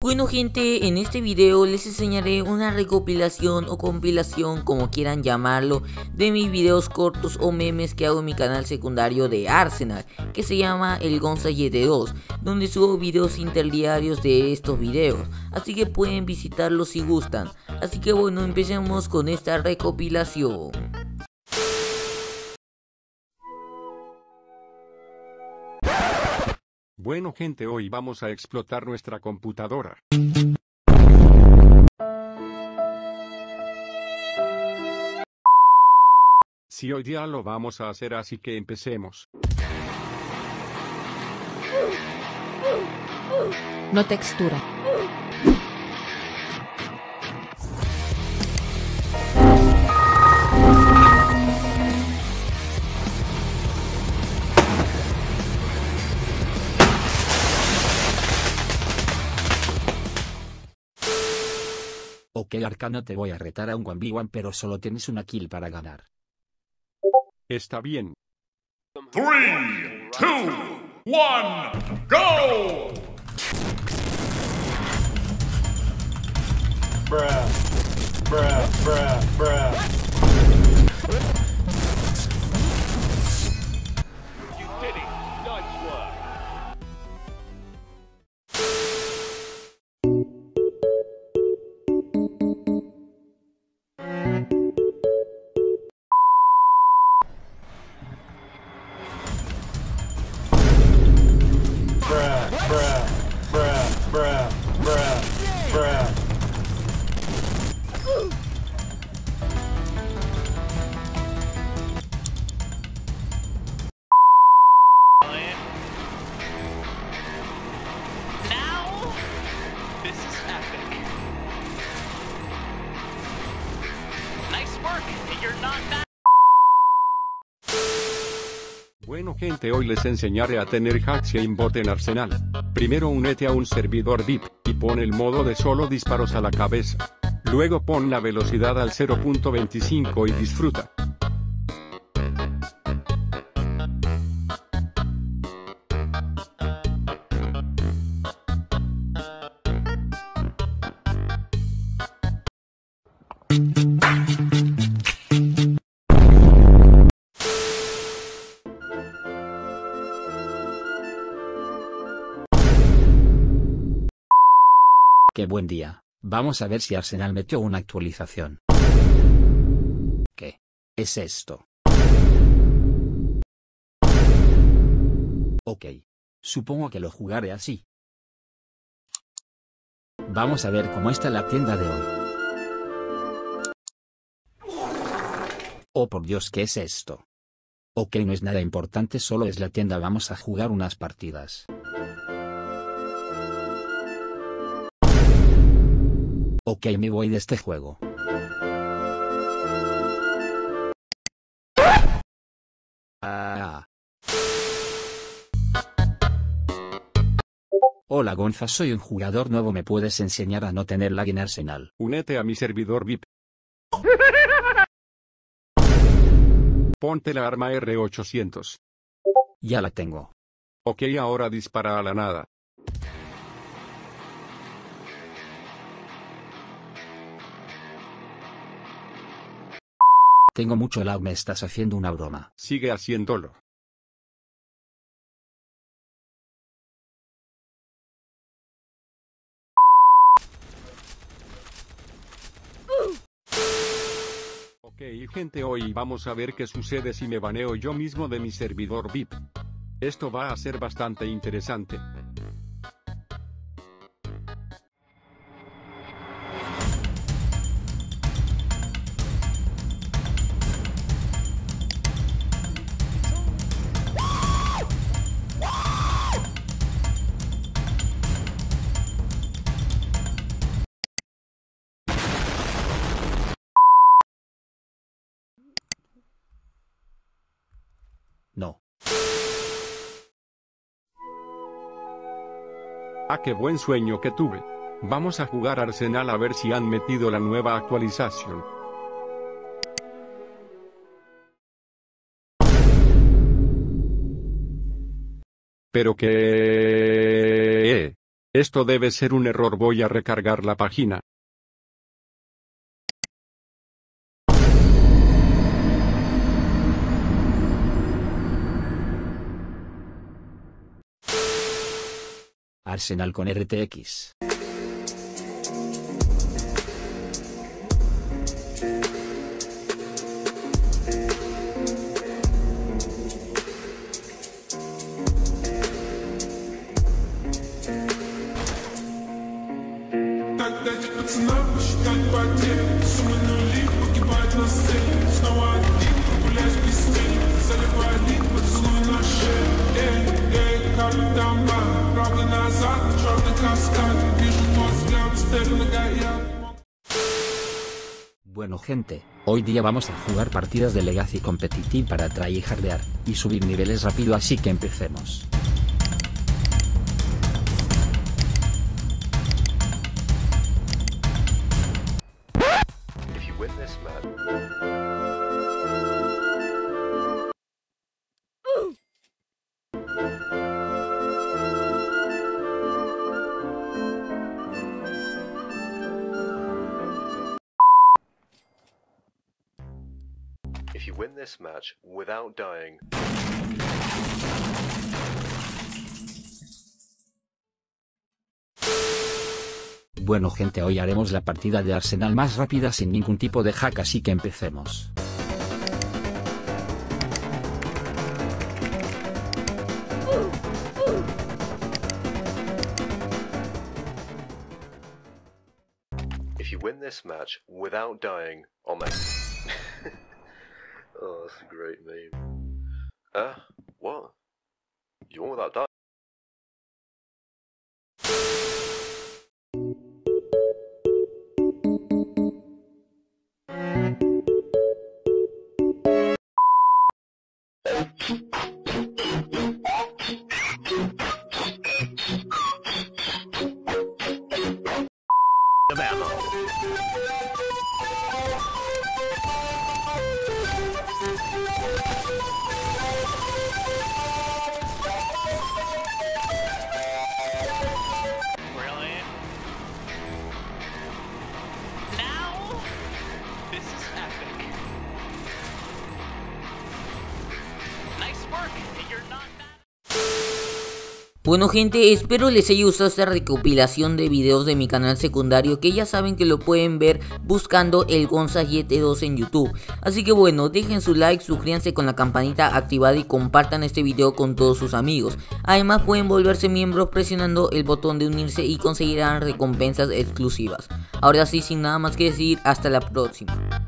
Bueno gente, en este video les enseñaré una recopilación o compilación, como quieran llamarlo, de mis videos cortos o memes que hago en mi canal secundario de Arsenal, que se llama El Gonzayete 2, donde subo videos interdiarios de estos videos, así que pueden visitarlos si gustan. Así que bueno, empecemos con esta recopilación. Bueno gente, hoy vamos a explotar nuestra computadora. Sí, hoy día lo vamos a hacer, así que empecemos. No textura. Ok Arcano, te voy a retar a un 1v1, pero solo tienes una kill para ganar. Está bien. 3, 2, 1, go! Bruh, bruh, bruh, bruh. You did it. Nice work. Bruh, bruh, bruh, bruh, bruh, bruh. Now, this is epic. Nice work. You're not that. Bueno gente, hoy les enseñaré a tener hacks y aimbot en Arsenal. Primero únete a un servidor VIP, y pon el modo de solo disparos a la cabeza. Luego pon la velocidad al 0.25 y disfruta. Qué buen día. Vamos a ver si Arsenal metió una actualización. ¿Qué es esto? Ok. Supongo que lo jugaré así. Vamos a ver cómo está la tienda de hoy. Oh por Dios, ¿qué es esto? Ok, no es nada importante, solo es la tienda, vamos a jugar unas partidas. Ok, me voy de este juego. Hola Gonza, soy un jugador nuevo, ¿me puedes enseñar a no tener lag en Arsenal? Únete a mi servidor VIP. Ponte la arma R800. Ya la tengo. Ok, ahora dispara a la nada. Tengo mucho lag, me estás haciendo una broma. Sigue haciéndolo. Ok gente, hoy vamos a ver qué sucede si me baneo yo mismo de mi servidor VIP. Esto va a ser bastante interesante. No. Ah, qué buen sueño que tuve. Vamos a jugar Arsenal a ver si han metido la nueva actualización. Pero que... Esto debe ser un error, voy a recargar la página. Arsenal con RTX. Bueno gente, hoy día vamos a jugar partidas de Legacy Competitive para tryhardear y subir niveles rápido, así que empecemos. If you win this match without dying. Bueno gente, hoy haremos la partida de Arsenal más rápida sin ningún tipo de hack, así que empecemos. If you win this match without dying, oh man. Oh, that's a great meme. What? You won without dying? Really? Now? This is epic. Nice work. You're not bad. Bueno gente, espero les haya gustado esta recopilación de videos de mi canal secundario, que ya saben que lo pueden ver buscando el Gonza7-2 en YouTube. Así que bueno, dejen su like, suscríbanse con la campanita activada y compartan este video con todos sus amigos. Además pueden volverse miembros presionando el botón de unirse y conseguirán recompensas exclusivas. Ahora sí, sin nada más que decir, hasta la próxima.